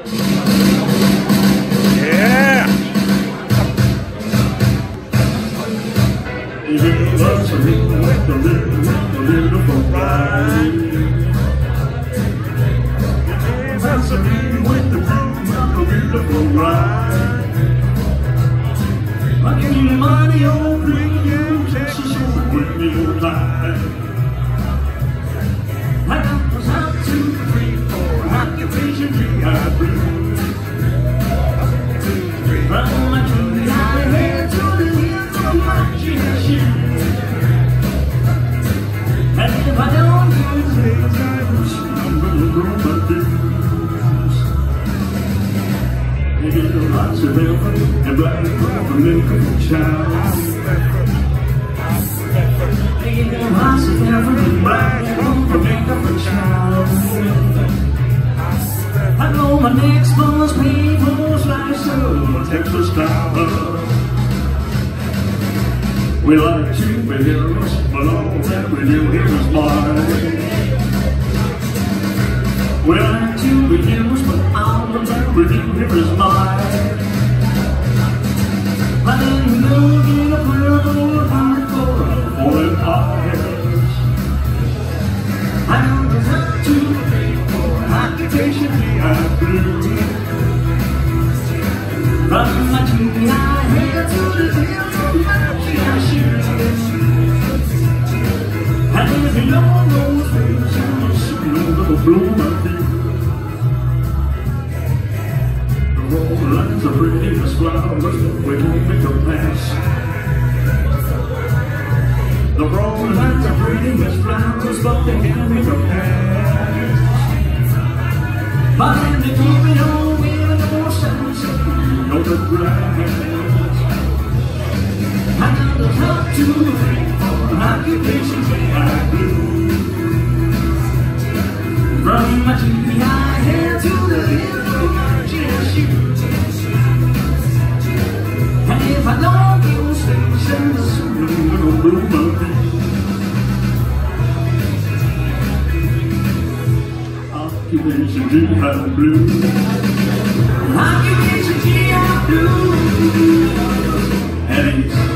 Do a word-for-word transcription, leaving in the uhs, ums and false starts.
Yeah! Is it the bus or the little, the beautiful bride? That's a me with the beautiful, beautiful bride. I give you money on premium Texas with me time. I got was out two, three, four, occupation G I Blue. From my tree I head to the hills of my G I shoes. And if I don't use these items, I'm gonna grow my dues. They get lots of help and black from Lincoln child. They get lots of help and black from Lincoln child. I know my next month's people's lifestyle, Texas style. We like superheroes, but all that we do here is mine. We like superheroes, but all that we do here is mine. I didn't look in a purple heart for a foreign eyes. I know there's not two, three, four, occupation G I Blue. From my tree I head to the hills of my G I shoes. And if you don't know things, I'm soon gonna blow my feet. The road lines are pretty as flowers, we don't make a pass. The road lines are pretty as flowers, but they can't make a pass. But then they keep it on with the more sunshine, no the grass. I got the top two, three, four, occupation G I Blue. From my tree I head to the hills of my G I shoes. And if I don't go stations, I'm gonna blow my feet. Occupation G I Blue. Occupation G I Blue. And it's